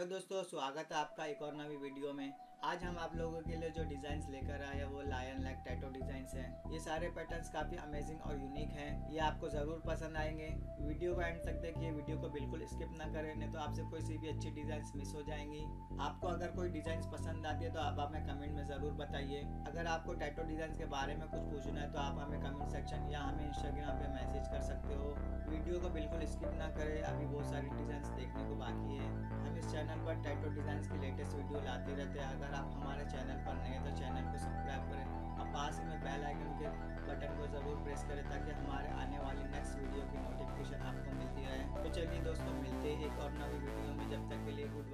दोस्तों, स्वागत है आपका एक और नवी वीडियो में। आज हम आप लोगों के लिए जो डिज़ाइंस लेकर आए हैं वो लायन लेग टैटू डिज़ाइंस हैं। ये सारे पैटर्न्स काफ़ी अमेजिंग और यूनिक हैं। ये आपको ज़रूर पसंद आएंगे। वीडियो को एंड तक देखिए, वीडियो को बिल्कुल स्किप ना करें, नहीं तो आपसे कोई सी भी अच्छी डिज़ाइंस मिस हो जाएंगी। आपको अगर कोई डिज़ाइंस पसंद आती है तो आप हमें कमेंट में ज़रूर बताइए। अगर आपको टैटू डिज़ाइंस के बारे में कुछ पूछना है तो आप हमें कमेंट सेक्शन या हमें इंस्टाग्राम पे मैसेज कर सकते हो। वीडियो को बिल्कुल स्किप ना करें, अभी बहुत सारी डिज़ाइंस देखने को बाकी है। हम इस चैनल पर टैटू डिज़ाइंस की लेटेस्ट वीडियो लाते रहते हैं। अगर आप हमारे चैनल पर नए हैं तो चैनल को सब्सक्राइब करें और पास में बेल आइकन के बटन को ज़रूर प्रेस करें ताकि हमारे आने वाली नेक्स्ट वीडियो की नोटिफिकेशन आपको मिलती रहे। तो चलिए दोस्तों, मिलते हैं एक और नई वीडियो में। जब तक के लिए गुड